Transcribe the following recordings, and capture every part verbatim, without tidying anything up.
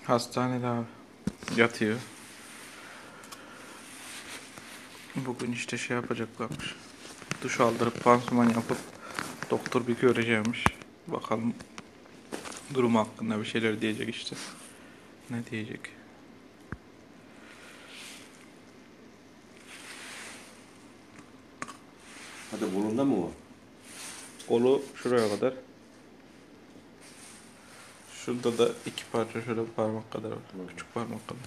Hastanede abi. Yatıyor. Bugün işte şey yapacaklarmış. Duş aldırıp pansuman yapıp doktor bir göreceğimiş. Bakalım durumu hakkında bir şeyler diyecek işte. Ne diyecek? Hadi kolunda mı o? Kolu şuraya kadar. Şurada da iki parça şöyle parmak kadar var. Hı. Küçük parmak kadar.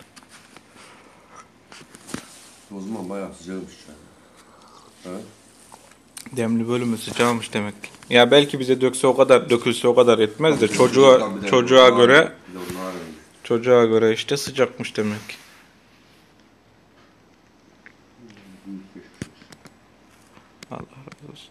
O zaman bayağı sıcakmış yani. Ha? Demli bölümü sıcakmış demek ki. Ya belki bize dökse o kadar, dökülse o kadar etmez de çocuğa çocuğa göre çocuğa göre işte sıcakmış demek ki. Allah razı olsun.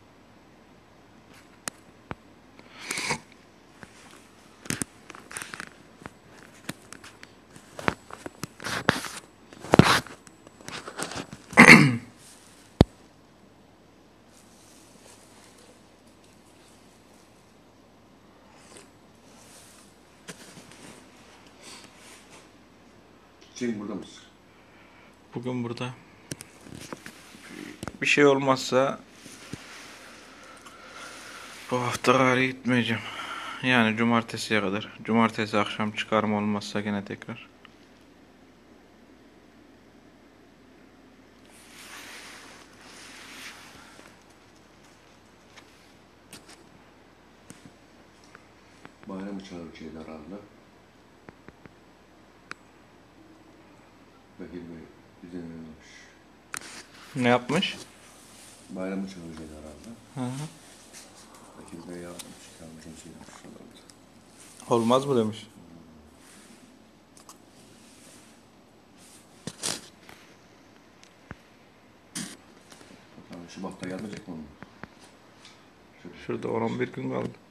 Sen burada mısın? Bugün burada. Bir şey olmazsa bu hafta gari gitmeyeceğim. Yani cumartesiye kadar. Cumartesi akşam çıkarım olmazsa gene tekrar. Bayram çağırır şeyler herhalde. Bekir Bey izin vermiş. Ne yapmış? Bayramı çağıracak herhalde. Hı hı. Bekir Bey yapmış. Kalmışım şey yapmış. Olmaz mı demiş. Bakalım Şubat'ta gelmeyecek mi onun? Şurada on on bir gün kaldı.